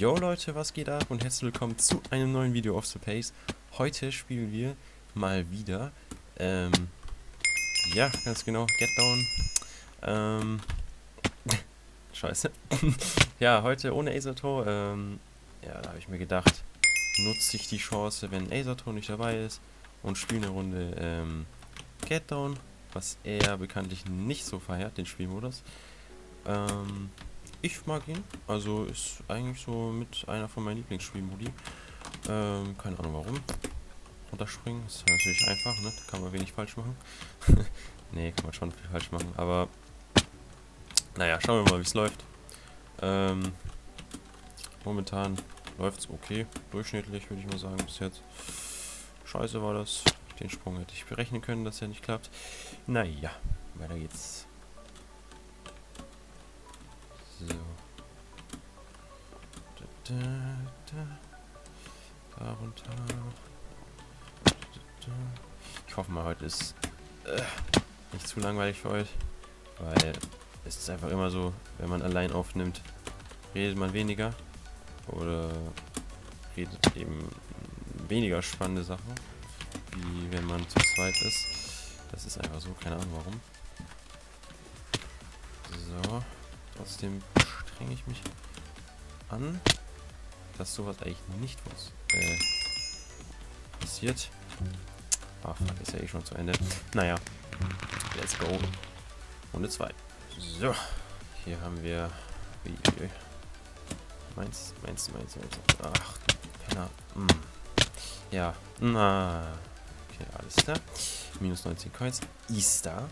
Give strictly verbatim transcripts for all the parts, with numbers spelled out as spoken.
Yo Leute, was geht ab und herzlich willkommen zu einem neuen Video auf The Pace. Heute spielen wir mal wieder, ähm, ja, ganz genau, Get Down. Ähm, scheiße. Ja, heute ohne Acerto. Ähm, ja, da habe ich mir gedacht, nutze ich die Chance, wenn Acerto nicht dabei ist und spiele eine Runde, ähm, Get Down, was er bekanntlich nicht so feiert, den Spielmodus. Ähm, ich mag ihn, also ist eigentlich so mit einer von meinen Lieblingsspielmodi. Ähm, keine Ahnung warum. Runterspringen ist natürlich einfach, ne? Da kann man wenig falsch machen. Ne, kann man schon viel falsch machen, aber naja, schauen wir mal, wie es läuft. Ähm, momentan läuft es okay, durchschnittlich würde ich mal sagen bis jetzt. Scheiße war das. Den Sprung hätte ich berechnen können, dass er nicht klappt. Naja, weiter geht's. So. Da, da, da. Da runter. Da, da. Ich hoffe mal, heute ist äh, nicht zu langweilig für euch, weil es ist einfach immer so, wenn man allein aufnimmt, redet man weniger oder redet eben weniger spannende Sachen, wie wenn man zu zweit ist. Das ist einfach so, keine Ahnung warum. So, trotzdem strenge ich mich an, dass sowas eigentlich nicht was äh, passiert. Ah, fuck, ist ja eh schon zu Ende. Naja, let's go. Runde zwei. So, hier haben wir... Uiuiui. Meins, meins, meins, meins. Ach, Penner. Hm. Ja, na. Okay, alles klar. Minus neunzehn Coins. Ist da.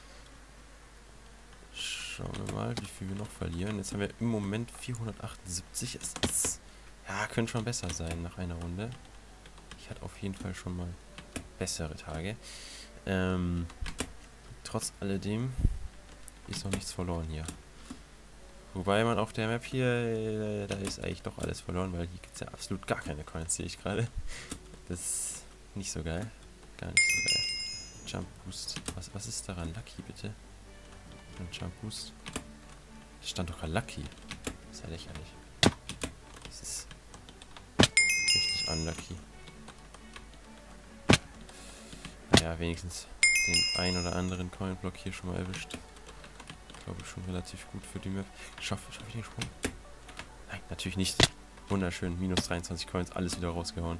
Schauen wir mal, wie viel wir noch verlieren. Jetzt haben wir im Moment vierhundertachtundsiebzig. Es ist, ja, könnte schon besser sein nach einer Runde. Ich hatte auf jeden Fall schon mal bessere Tage. Ähm, trotz alledem ist noch nichts verloren hier. Wobei man auf der Map hier, äh, da ist eigentlich doch alles verloren, weil hier gibt es ja absolut gar keine Coins, sehe ich gerade. Das ist nicht so geil. Gar nicht so geil. Jump Boost. Was, was ist daran? Lucky, bitte. Ein Jump Boost. Da stand doch gerade Lucky. Das ist ja lächerlich. Das ist richtig unlucky. Naja, wenigstens den ein oder anderen Coinblock hier schon mal erwischt. Glaube ich schon relativ gut für die Map. Schaffe schaff ich den Sprung? Nein, natürlich nicht. Wunderschön. Minus dreiundzwanzig Coins. Alles wieder rausgehauen.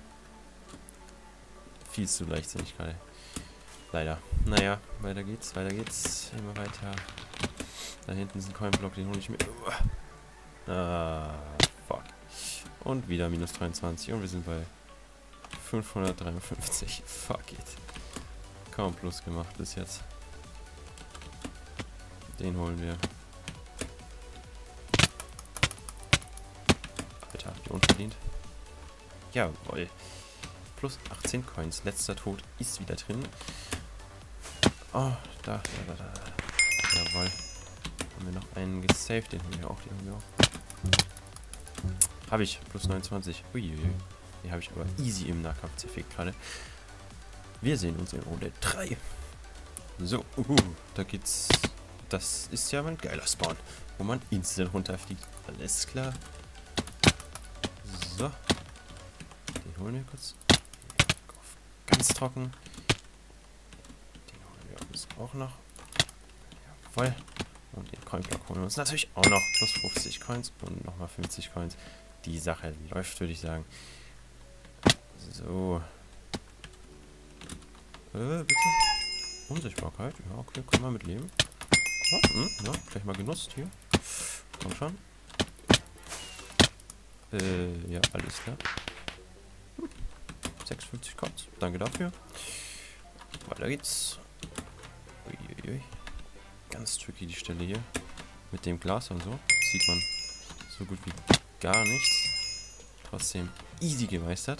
Viel zu leichtsinnig gerade. Leider. Naja, weiter geht's, weiter geht's. Immer weiter. Da hinten ist ein Coinblock, den hole ich mir. Ah, fuck. Und wieder minus dreiundzwanzig. Und wir sind bei fünfhundertdreiundfünfzig. Fuck it. Kaum Plus gemacht bis jetzt. Den holen wir. Alter, die unverdient. Jawohl. Plus achtzehn Coins. Letzter Tod ist wieder drin. Oh, da, da, da, da. Jawohl. Haben wir noch einen gesaved. Den haben wir auch, den haben wir auch. Habe ich. Plus neunundzwanzig. Uiuiui. Den habe ich aber easy im Nahkampf zerfickt gerade. Wir sehen uns in Runde drei. So, uhu, da geht's. Das ist ja ein geiler Spawn, wo man instant runterfliegt. Alles klar. So. Den holen wir kurz. Ganz trocken. Den holen wir uns auch noch. Jawohl. Und den Coinblock holen wir uns natürlich auch noch. Plus fünfzig Coins und nochmal fünfzig Coins. Die Sache läuft, würde ich sagen. So. Äh, bitte. Unsichtbarkeit. Ja, okay, können wir mitleben. Oh, mh, ja, gleich mal genutzt hier. Komm schon. Äh, ja, alles klar. Hm. sechsundfünfzig Coins. Danke dafür. Weiter geht's. Uiuiui. Ganz tricky die Stelle hier. Mit dem Glas und so. Sieht man so gut wie gar nichts. Trotzdem easy gemeistert.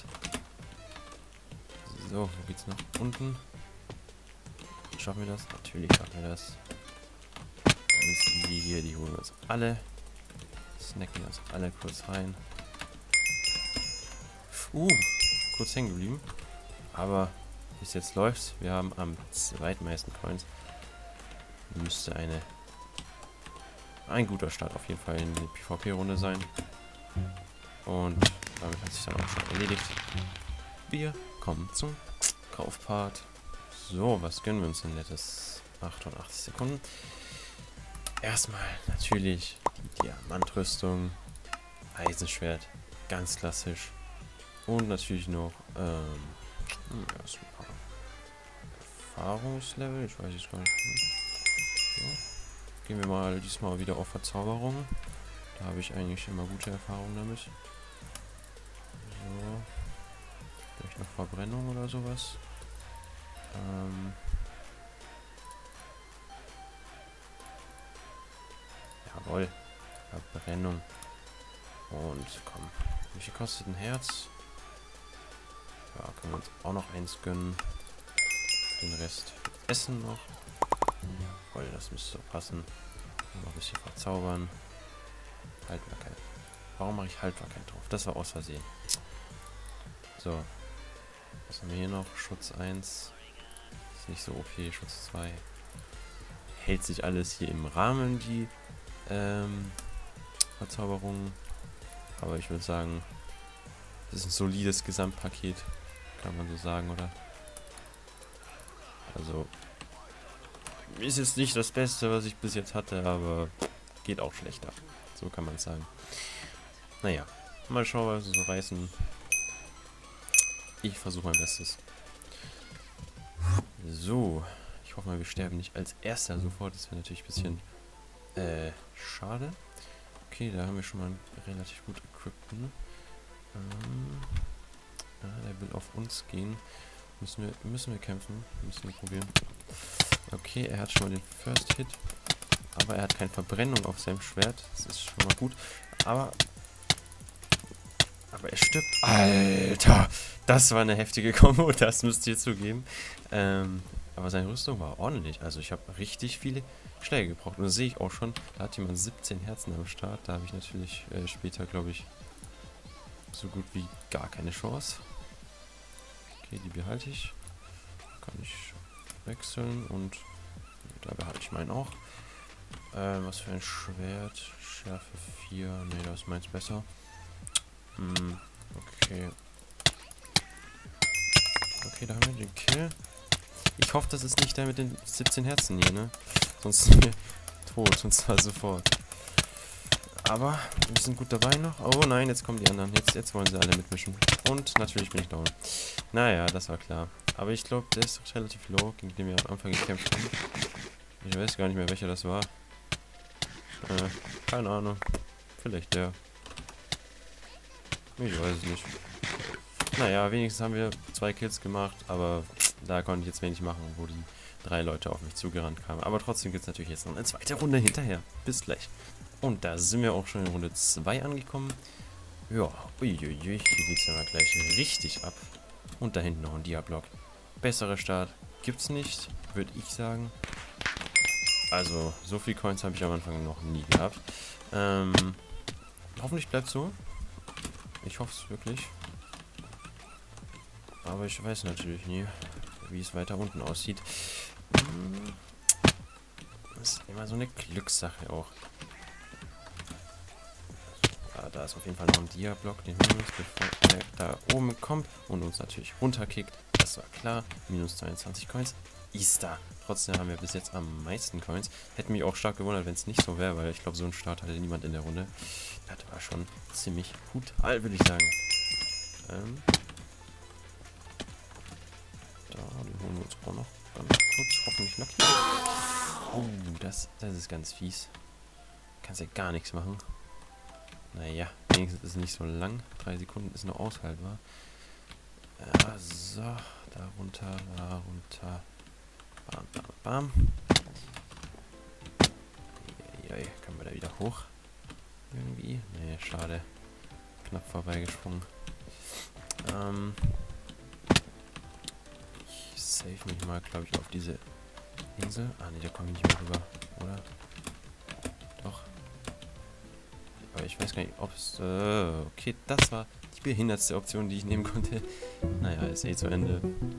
So, wo geht's nach unten? Schaffen wir das? Natürlich schaffen wir das. Ganz easy hier, die holen wir uns alle. Snacken wir uns alle kurz rein. Uh, kurz hängen geblieben. Aber bis jetzt läuft's. Wir haben am zweitmeisten Coins. Müsste eine ein guter Start auf jeden Fall in die PvP-Runde sein. Und damit hat sich dann auch schon erledigt. Wir kommen zum Kaufpart. So, was gönnen wir uns denn nettes? achtundachtzig Sekunden. Erstmal natürlich die Diamantrüstung, Eisenschwert, ganz klassisch. Und natürlich noch ähm, ja, so ein paar Erfahrungslevel, ich weiß jetzt gar nicht. So. Gehen wir mal diesmal wieder auf Verzauberung. Da habe ich eigentlich immer gute Erfahrungen damit. So. Vielleicht noch Verbrennung oder sowas. Ähm. Jawohl. Verbrennung. Und komm. Wie viel kostet ein Herz? Ja, können wir uns auch noch eins gönnen. Den Rest essen noch. Jawohl, das müsste so passen. Noch ein bisschen verzaubern. Haltbarkeit. Warum mache ich Haltbarkeit drauf? Das war aus Versehen. So. Was haben wir hier noch? Schutz eins. Ist nicht so O P. Schutz zwei. Hält sich alles hier im Rahmen, die ähm, Verzauberung. Aber ich würde sagen, das ist ein solides Gesamtpaket. Kann man so sagen, oder? Also, ist jetzt nicht das Beste, was ich bis jetzt hatte, aber geht auch schlechter. So kann man es sagen. Naja, mal schauen, was wir so reißen. Ich versuche mein Bestes. So, ich hoffe mal, wir sterben nicht als Erster sofort. Das wäre natürlich ein bisschen äh, schade. Okay, da haben wir schon mal einen relativ gut equippten. Ähm, ja, der will auf uns gehen. Müssen wir, müssen wir kämpfen. Müssen wir probieren. Okay, er hat schon mal den First Hit. Aber er hat keine Verbrennung auf seinem Schwert. Das ist schon mal gut. Aber... Aber er stirbt. Alter! Das war eine heftige Kombo. Das müsst ihr zugeben. Ähm, aber seine Rüstung war ordentlich. Also ich habe richtig viele Schläge gebraucht. Und das sehe ich auch schon. Da hat jemand siebzehn Herzen am Start. Da habe ich natürlich äh, später, glaube ich, so gut wie gar keine Chance. Okay, die behalte ich. Kann ich wechseln und da behalte ich meinen auch. Äh, was für ein Schwert? Schärfe vier. Ne, das ist meins besser. Hm, okay. Okay, da haben wir den Kill. Ich hoffe, das ist nicht der mit den siebzehn Herzen hier, ne? Sonst sind wir tot, und zwar sofort. Aber wir sind gut dabei noch. Oh nein, jetzt kommen die anderen. Jetzt, jetzt wollen sie alle mitmischen. Und natürlich bin ich down. Naja, das war klar. Aber ich glaube, der ist relativ low, gegen den wir am Anfang gekämpft haben. Ich weiß gar nicht mehr, welcher das war. Äh, keine Ahnung. Vielleicht der. Ich weiß es nicht. Naja, wenigstens haben wir zwei Kills gemacht, aber da konnte ich jetzt wenig machen, wo die drei Leute auf mich zugerannt kamen. Aber trotzdem gibt es natürlich jetzt noch eine zweite Runde hinterher. Bis gleich. Und da sind wir auch schon in Runde zwei angekommen. Ja, uiuiui, hier geht es ja mal gleich richtig ab. Und da hinten noch ein Dia-Block. Besserer Start gibt's nicht, würde ich sagen. Also, so viel Coins habe ich am Anfang noch nie gehabt. Ähm, hoffentlich bleibt so. Ich hoffe es wirklich. Aber ich weiß natürlich nie, wie es weiter unten aussieht. Das ist immer so eine Glückssache auch. Ja, da ist auf jeden Fall noch ein Dia-Block, den wir uns, bevor er da oben kommt und uns natürlich runterkickt. Das war klar. Minus zweiundzwanzig Coins. Ist da. Trotzdem haben wir bis jetzt am meisten Coins. Hätte mich auch stark gewundert, wenn es nicht so wäre, weil ich glaube, so einen Start hatte niemand in der Runde. Das war schon ziemlich brutal, würde ich sagen. Ähm. Da, den holen wir uns auch noch ganz kurz. Hoffentlich Lucky. Oh, das, das ist ganz fies. Kannst ja gar nichts machen. Naja, wenigstens ist es nicht so lang. Drei Sekunden ist noch aushaltbar. Ja, so. Da runter, da runter. Bam, bam, bam. Eieiei, können wir da wieder hoch? Irgendwie? Nee, schade. Knapp vorbeigesprungen. Ähm. Ich save mich mal, glaube ich, auf diese Insel. Ah, ne, da komme ich nicht mehr rüber, oder? Doch. Aber ich weiß gar nicht, ob es... Äh, okay, das war die behindertste Option, die ich nehmen konnte. Naja, ist eh zu Ende.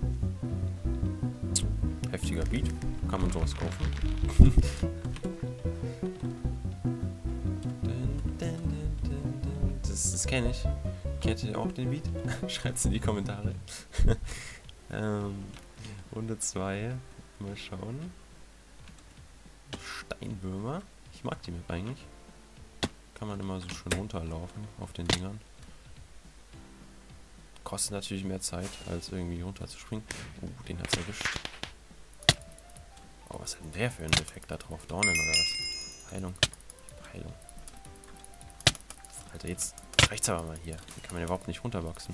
Heftiger Beat. Kann man sowas kaufen. Das ist das kenne ich. Kennt ihr auch den Beat? Schreibt es in die Kommentare. ähm, Runde zwei. Mal schauen. Steinwürmer. Ich mag die Map eigentlich. Kann man immer so schön runterlaufen auf den Dingern. Kostet natürlich mehr Zeit, als irgendwie runterzuspringen. Uh, den hat's erwischt. Oh, was hat denn der für einen Effekt da drauf? Dornen oder was? Heilung. Heilung. Alter, jetzt reicht's aber mal hier. Hier kann man überhaupt nicht runterboxen.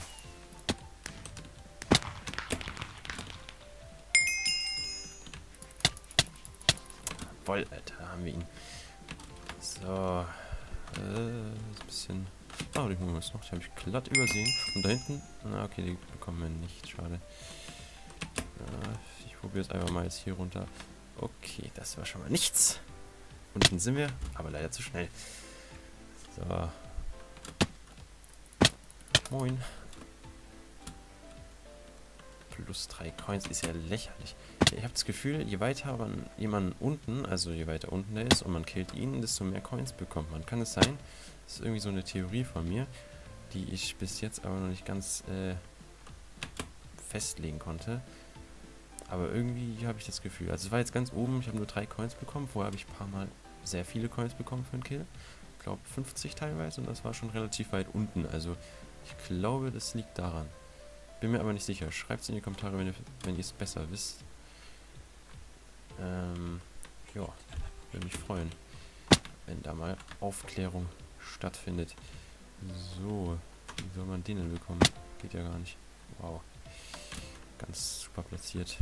Voll, Alter, haben wir ihn. So. Äh, ein bisschen. Oh, die holen wir jetzt noch. Die habe ich glatt übersehen. Und da hinten. Na, okay, die bekommen wir nicht. Schade. Äh, ich probiere es einfach mal jetzt hier runter. Okay, das war schon mal nichts. Unten sind wir, aber leider zu schnell. So. Moin. Plus drei Coins ist ja lächerlich. Ich habe das Gefühl, je weiter man jemanden unten, also je weiter unten der ist und man killt ihn, desto mehr Coins bekommt man. Kann es sein? Das ist irgendwie so eine Theorie von mir, die ich bis jetzt aber noch nicht ganz äh, festlegen konnte. Aber irgendwie habe ich das Gefühl. Also es war jetzt ganz oben, ich habe nur drei Coins bekommen. Vorher habe ich ein paar Mal sehr viele Coins bekommen für einen Kill. Ich glaube fünfzig teilweise und das war schon relativ weit unten. Also ich glaube, das liegt daran. Bin mir aber nicht sicher. Schreibt es in die Kommentare, wenn ihr wenn ihr es besser wisst. Ähm, ja, würde mich freuen, wenn da mal Aufklärung stattfindet. So, wie soll man den denn bekommen? Geht ja gar nicht. Wow. Ganz super platziert.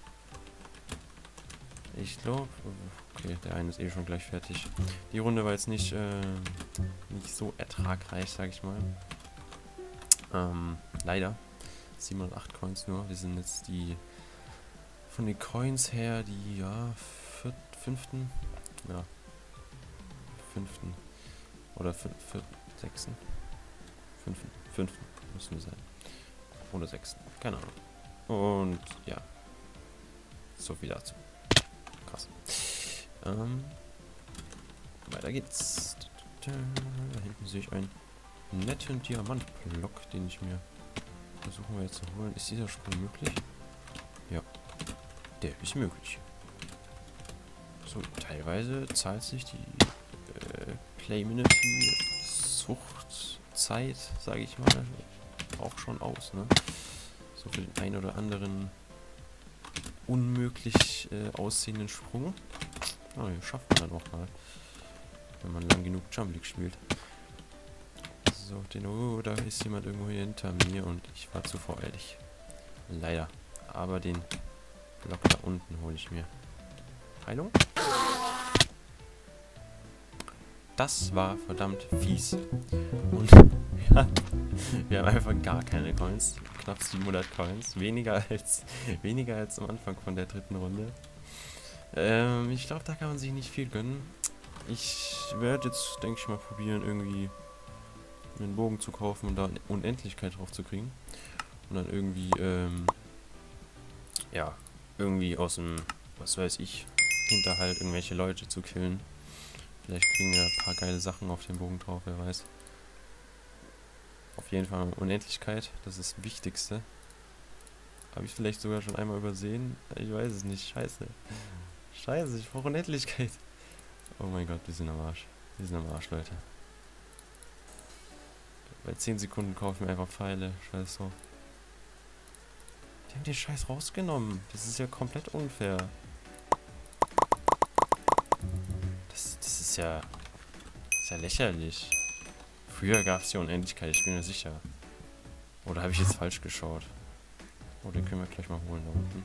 Ich glaube, okay, der eine ist eh schon gleich fertig. Die Runde war jetzt nicht, äh, nicht so ertragreich, sag ich mal. Ähm, leider. siebenhundertacht Coins nur. Wir sind jetzt die von den Coins her die, ja, viert, fünften, ja, fünften oder fünf, vier, sechsten, fünften, fünften müssen wir sein. Oder sechsten, keine Ahnung. Und ja, so viel dazu. Krass. Ähm, weiter geht's. Da hinten sehe ich einen netten Diamantblock, den ich mir versuchen wir jetzt zu holen. Ist dieser Sprung möglich? Ja, der ist möglich. So, teilweise zahlt sich die äh, Playminity Suchtzeit, sage ich mal, auch schon aus, ne? So für den einen oder anderen unmöglich äh, aussehenden Sprung. Ah, den schafft man dann auch mal, wenn man lang genug Jump League spielt. So, den, oh, da ist jemand irgendwo hier hinter mir und ich war zu voreilig. Leider. Aber den Block da unten hole ich mir. Heilung? Das war verdammt fies. Und ja, wir haben einfach gar keine Coins. Knapp siebenhundert Coins. Weniger als, weniger als am Anfang von der dritten Runde. Ähm, ich glaube, da kann man sich nicht viel gönnen. Ich werde jetzt, denke ich mal, probieren, irgendwie einen Bogen zu kaufen und da eine Unendlichkeit drauf zu kriegen. Und dann irgendwie, ähm, ja, irgendwie aus dem, was weiß ich, Hinterhalt irgendwelche Leute zu killen. Vielleicht kriegen wir ein paar geile Sachen auf den Bogen drauf, wer weiß. Auf jeden Fall Unendlichkeit, das ist das Wichtigste. Habe ich vielleicht sogar schon einmal übersehen? Ich weiß es nicht, scheiße. Scheiße, ich brauche Unendlichkeit. Oh mein Gott, wir sind am Arsch. Wir sind am Arsch, Leute. Bei zehn Sekunden kaufen wir einfach Pfeile. Scheiß drauf. Die haben den Scheiß rausgenommen. Das ist ja komplett unfair. Das, das ist ja... Das ist ja lächerlich. Früher gab es ja Unendlichkeit, ich bin mir sicher. Oder habe ich jetzt falsch geschaut? Oh, den können wir gleich mal holen da unten.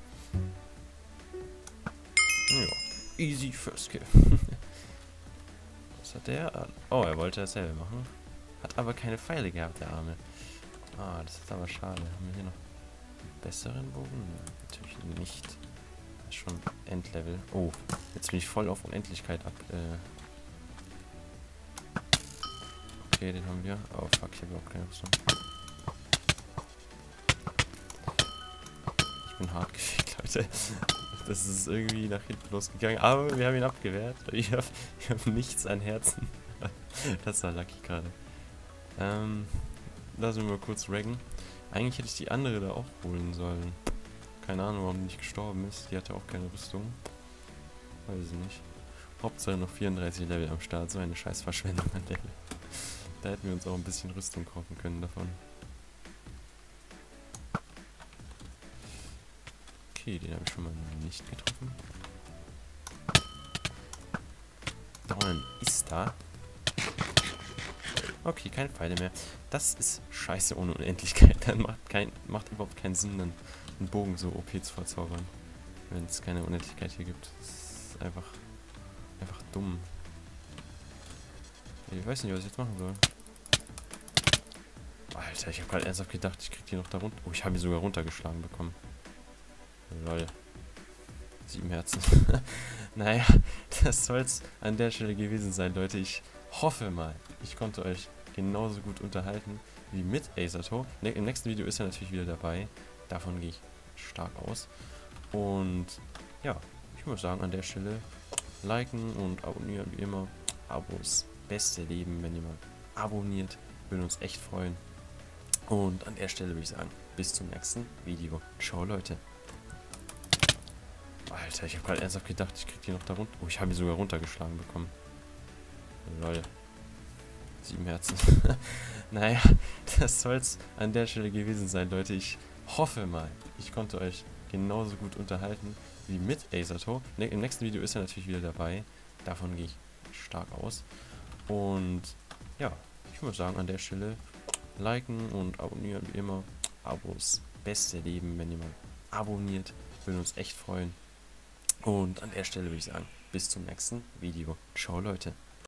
Ja. Easy first kill. Was hat der? Oh, er wollte dasselbe machen. Hat aber keine Pfeile gehabt, der Arme. Ah, das ist aber schade. Haben wir hier noch einen besseren Bogen? Natürlich nicht. Das ist schon Endlevel. Oh, jetzt bin ich voll auf Unendlichkeit ab. Äh okay, den haben wir. Oh fuck, ich habe überhaupt keine Rüstung. Ich bin hart gefickt, Leute. Das ist irgendwie nach hinten losgegangen. Aber wir haben ihn abgewehrt. Ich habe hab nichts an Herzen. Das war lucky gerade. Ähm, lassen wir mal kurz raggen. Eigentlich hätte ich die andere da auch holen sollen. Keine Ahnung, warum die nicht gestorben ist. Die hatte auch keine Rüstung. Weiß ich nicht. Hauptsache noch vierunddreißig Level am Start. So eine scheiß Verschwendung an der. Da hätten wir uns auch ein bisschen Rüstung kaufen können davon. Okay, den habe ich schon mal nicht getroffen. Down ist da. Okay, keine Pfeile mehr. Das ist scheiße ohne Unendlichkeit. Dann macht, kein, macht überhaupt keinen Sinn, dann einen Bogen so O P zu verzaubern. Wenn es keine Unendlichkeit hier gibt. Das ist einfach, einfach dumm. Ich weiß nicht, was ich jetzt machen soll. Alter, ich habe gerade ernsthaft gedacht, ich krieg die noch da runter. Oh, ich habe die sogar runtergeschlagen bekommen. Lol. Sieben Herzen. Naja, das soll's an der Stelle gewesen sein, Leute. Ich hoffe mal, ich konnte euch genauso gut unterhalten wie mit Acerto. Ne, im nächsten Video ist er natürlich wieder dabei. Davon gehe ich stark aus. Und ja, ich muss sagen, an der Stelle liken und abonnieren wie immer. Abos, beste Leben, wenn jemand abonniert. Würden uns echt freuen. Und an der Stelle würde ich sagen, bis zum nächsten Video. Ciao, Leute. Alter, ich habe gerade ernsthaft gedacht, ich krieg die noch da runter. Oh, ich habe die sogar runtergeschlagen bekommen. Lol. Sieben Herzen. Naja, das soll's an der Stelle gewesen sein, Leute. Ich hoffe mal, ich konnte euch genauso gut unterhalten wie mit Acerto. Ne, im nächsten Video ist er natürlich wieder dabei. Davon gehe ich stark aus. Und ja, ich muss sagen, an der Stelle liken und abonnieren wie immer. Abos, beste Leben, wenn jemand abonniert. Würden uns echt freuen. Und an der Stelle würde ich sagen, bis zum nächsten Video. Ciao, Leute.